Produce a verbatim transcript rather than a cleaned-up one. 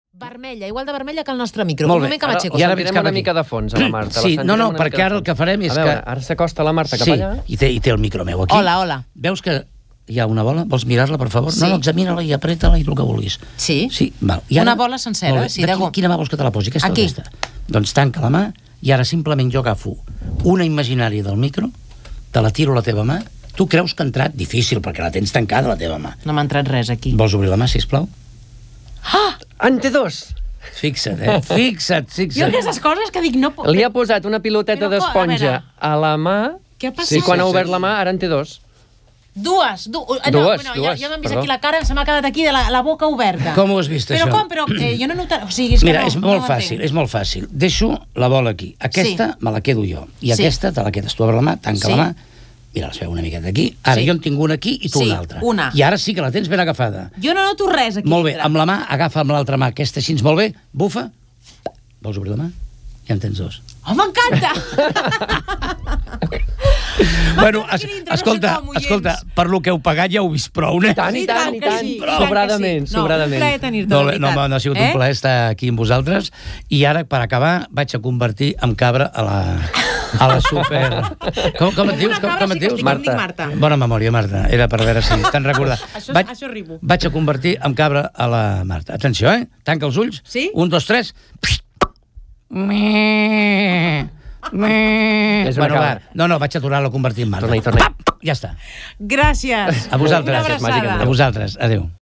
Vermella, igual de vermella que el nostre micro. Molt un bé. moment que m'aixeco. I ara sentirem una mica de fons a la Marta. Sí, no, no, perquè ara el que farem és a veure, que... ara s'acosta la Marta cap sí, allà. i té, i té el micro meu aquí. Hola, hola. Veus que hi ha una bola? Vols mirar-la, per favor? Sí. No, no, examina-la i apreta-la i el que vulguis. Sí? Sí, val. I Una bola sencera, Molt bé. sí, de de qui- gom. Quina mà vols que te la posi? Aquesta Aquí. o aquesta? Doncs tanca la mà i ara simplement jo agafo una imaginària del micro, te la tiro a la teva mà. Tu creus que ha entrat? Difícil, perquè la tens tancada, la teva mà. No m'ha entrat res aquí. Vols obrir la mà, sisplau? Ah! En té dos! Fixa't, eh? Fixa't, Jo fixa't. aquestes coses que dic no... puc- Li ha posat una piloteta Però, a d'esponja veure. a la mà Què ha passat? i quan ha Sí, sí, obert sí. la mà ara en té dos. Dues, du... eh, no, Dues, bueno, dues, Ja, ja m'han vist perdó. aquí la cara, se m'ha quedat aquí de la, la boca oberta. Com ho has vist, Però això? com? Però eh, jo no he notat... O sigui, és Mira, que no, és no molt ho fàcil, entenc. és molt fàcil. Deixo la bola aquí. Aquesta me la quedo jo. I Sí. aquesta te la quedes. Tu obre la mà, tanca Sí. la mà. Mira, les veu una miqueta aquí. Ara Sí. jo en tinc una aquí i tu Sí, una altra. una. I ara sí que la tens ben agafada. Jo no noto res aquí Molt bé, dintre. amb la mà, agafa amb l'altra mà aquesta així, molt bé, bufa. Vols obrir la mà? Ja en tens dos. Oh, m'encanta! Bueno, aquí es, dintre, no sé escolta, com, oients. escolta, per lo que heu pagat ja heu vist prou, eh? I tant, i I tant, tant i que tant. sí, i Però tant que sobradament, sí. No, sobradament. un plaer tenir-te, Molt de bé, no, veritat. no, ha sigut Eh? un plaer estar aquí amb vosaltres. I ara, per acabar, vaig a convertir en cabra a la, a la super... Com, com et dius? Una Com, cabra com sí et que dius? estic, em dic Marta. Bona memòria, Marta. Era per veure si te'n recordat. Això- vaig, això arribo. vaig a convertir en cabra a la Marta. Atenció, eh? Tanca els ulls. Sí? Un, dos, tres. Me, me. És una Bueno, cabra. va. No, no, vaig aturar-la a convertir en Marta. Torna-hi, torna-hi. Pap! Ja està. Gràcies. A vosaltres. Una abraçada. A vosaltres. Adéu.